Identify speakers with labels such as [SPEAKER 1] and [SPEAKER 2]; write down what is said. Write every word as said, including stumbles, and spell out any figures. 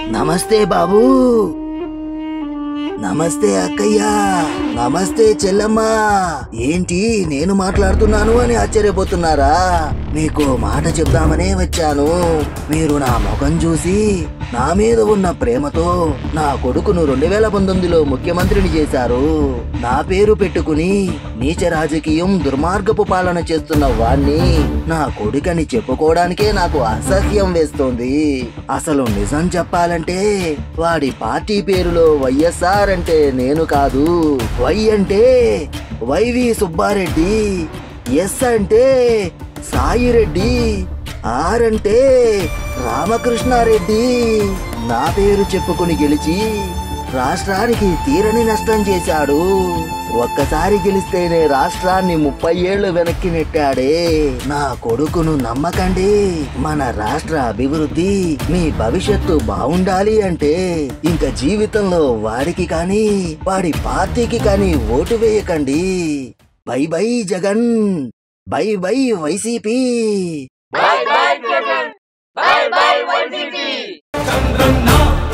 [SPEAKER 1] నమస్తే బాబు. నమస్తే అక్కయ్య. నమస్తే చెల్లమ్మ. ఏంటి నేను మాట్లాడుతున్నాను అని ఆశ్చర్యపోతున్నారా? మీకు మాట చెప్దామనే వచ్చాను. మీరు నా ముఖం చూసి నా మీద ఉన్న ప్రేమతో నా కొడుకును రెండు వేల పంతొమ్మిదిలో ముఖ్యమంత్రిని చేశారు. నా పేరు పెట్టుకుని నీచ రాజకీయం దుర్మార్గపు పాలన చేస్తున్న వాణ్ణి నా కొడుకని చెప్పుకోవడానికే నాకు అసహ్యం వేస్తోంది. అసలు నిజం చెప్పాలంటే వాడి పార్టీ పేరులో వైఎస్ఆర్ అంటే నేను కాదు. వై అంటే వైవి సుబ్బారెడ్డి, ఎస్ అంటే సాయిరెడ్డి, ఆర్ అంటే రామకృష్ణారెడ్డి. నా పేరు చెప్పుకుని గెలిచి రాష్ట్రానికి తీరని నష్టం చేశాడు. ఒక్కసారి గెలిస్తేనే రాష్ట్రాన్ని ముప్పై ఏళ్లు వెనక్కి నెట్టాడే. నా కొడుకును నమ్మకండి. మన రాష్ట్ర అభివృద్ధి, మీ భవిష్యత్తు బాగుండాలి అంటే ఇంక జీవితంలో వాడికి కానీ వాడి పార్టీకి కానీ ఓటు వేయకండి. Bye bye Jagan, bye bye YCP.
[SPEAKER 2] Bye bye Jagan, bye bye Y C P.